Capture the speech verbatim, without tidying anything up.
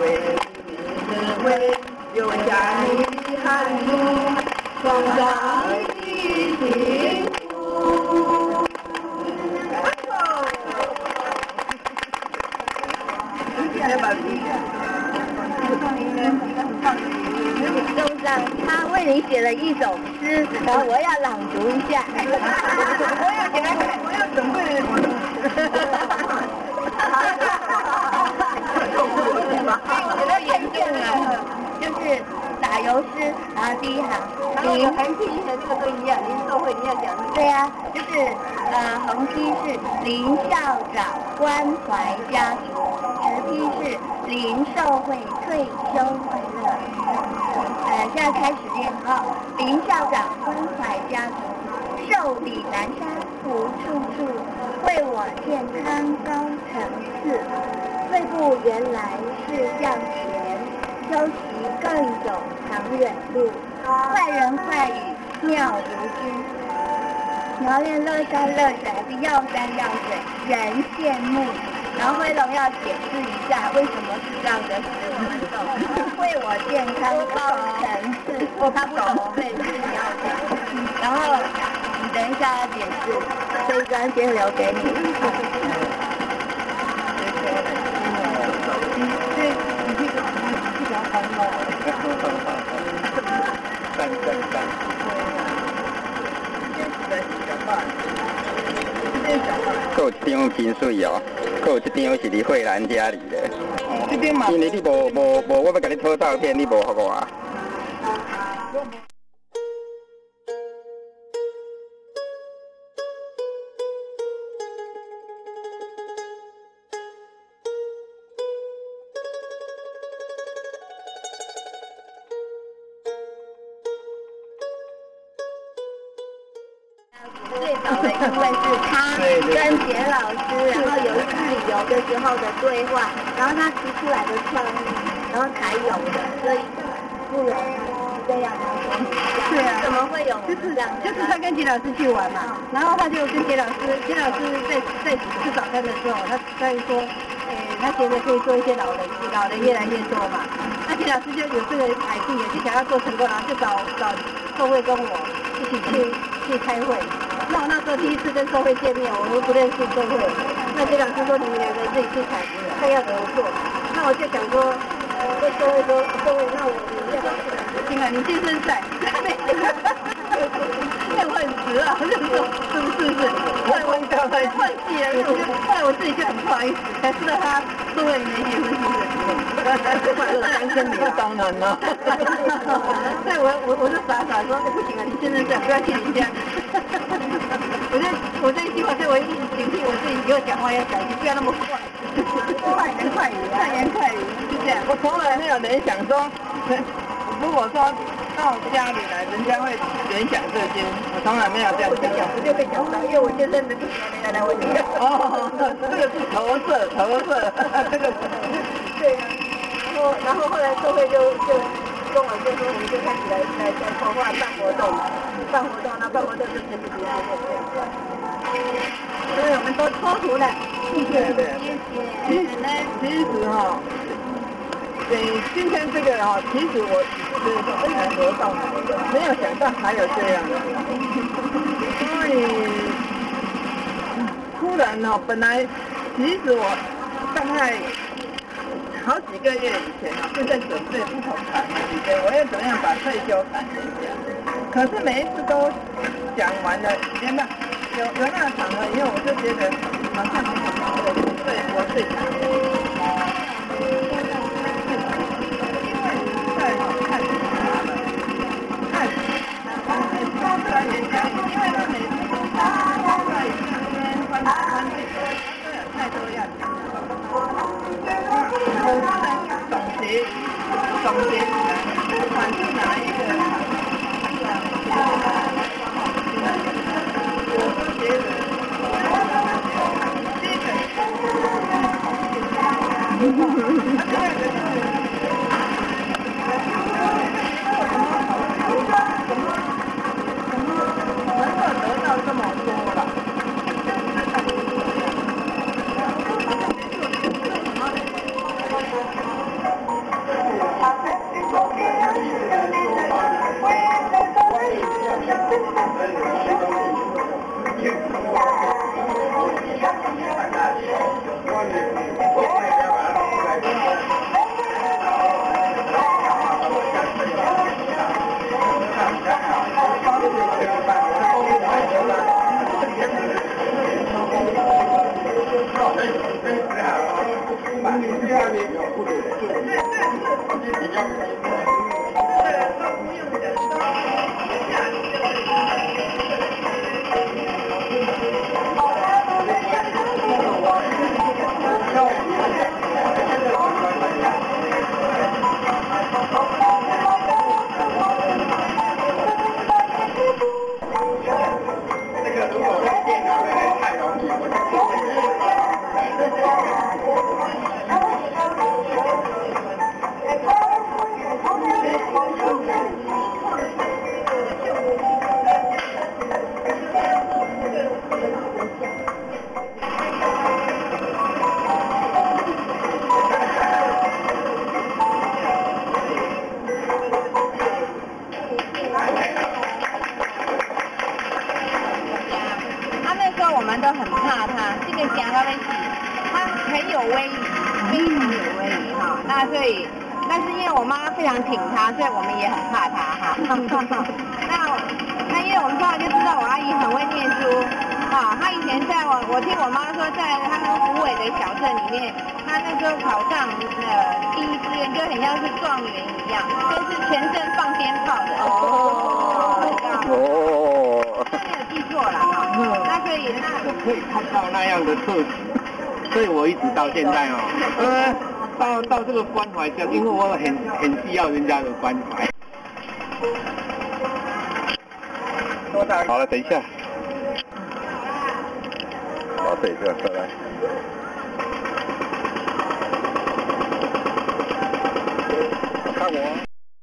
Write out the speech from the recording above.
为智慧，留下你汗珠，创造你幸福。 中长他为你写了一首诗，然后我要朗读一下。 我要给他看，我要准备我的。 我都严重了，就是打油诗，然后第一行， 然后横批和这个都一样，林寿会你要讲。 对呀、啊，就是呃横批是林校长关怀家属，直批是林寿会退休快乐。呃，现在开始练哈，林校长关怀家属，寿比南山福处处，为我健康高层次。退步原来是向前，休息更走长远路。快人快语妙如君，描练乐山乐水还是耀山耀水，人羡慕。然后辉龙要解释一下为什么是这样的诗，我们懂。为我健康高层次，我他不懂，所以是你要讲。然后你等一下要解释，这一段先留给你。 还有一张真水哦，还有一张是伫慧兰家里的。 哦，这边嘛。 因为你无无无，我要甲你讨照片，你无给我。 最早的因为是他跟杰老师，然后有一次旅游的时候的对话，然后他提出来的创意，然后才有的，所以不然这样的对啊， 怎么会有就是这样？ 就是他跟杰老师去玩嘛，然后他就跟杰老师，杰老师在在吃早餐的时候，他他就说，诶、他觉得可以做一些老人老人越来越多嘛，那杰老师就有这个 idea， 就想要做成功，然后就找找寿慧跟我一起去去开会。那我那时候第一次跟寿慧见面，我都不认识寿慧，那杰老师说你们两个自己去谈，看要怎么做。那我就想说，跟寿慧说，寿慧，那我们要不要去谈？行了，你健身赛。那我很直啊，我就说是不是是？后来我刚才放弃了，因为我就后来我自己就很不好意思，才知道他寿慧你没结婚是不是？单身女，当然了。所以我我我就傻傻说，哎不行啊，你健身赛不要去你家。我这我这一句话，所以我一直警惕我自己，以后讲话要小心，不要那么快，快言快语，快言快语，是这样。我从来没有联想说，如果说到家里来，人家会联想这些，我从来没有这样想。我就被讲到，因为我健身的不行，来来我这个。哦，这个是投射，投射，这个对啊。然后然后后来社会就就。跟我就说，我们就开始来来来筹划办活动，办活动，那办活动就成绩比较好这样。所以我们都托图了，谢谢，谢谢。其实呢，其实哈，对今天这个哈，其实我是非常活动，没有想到还有这样的，所以突然哈，本来其实我大概。好几个月以前啊，就在准备不同场合里面，我要怎么样把退休谈成讲。可是每一次都讲完了，原来有有那个场合以后，我就觉得好像我对我最强。因为在看他们，看他们来演讲，因为他每次都他在那边观观点，都有太多要讲。我在总结总结起来，不管是哪一个我都觉得第一个第二个怎么怎么能够得到这么多了？ 我们都很怕他，这个家他们是，他很有威仪，非常有威仪哈。那所以，但是因为我妈非常挺他，所以我们也很怕他哈。那那因为我们从小就知道我阿姨很会念书，啊，她以前在我我听我妈说，在他们虎尾的小镇里面，她那时候考上呃第一志愿，就很像是状元一样，就是全身放鞭炮的。哦。 哦。 没有记错了哈。那所以那可以看到那样的特质，所以我一直到现在哦，呃，到到这个关怀乡，因为我很很需要人家的关怀。 好了，等一下。好，对，这个车来。看我。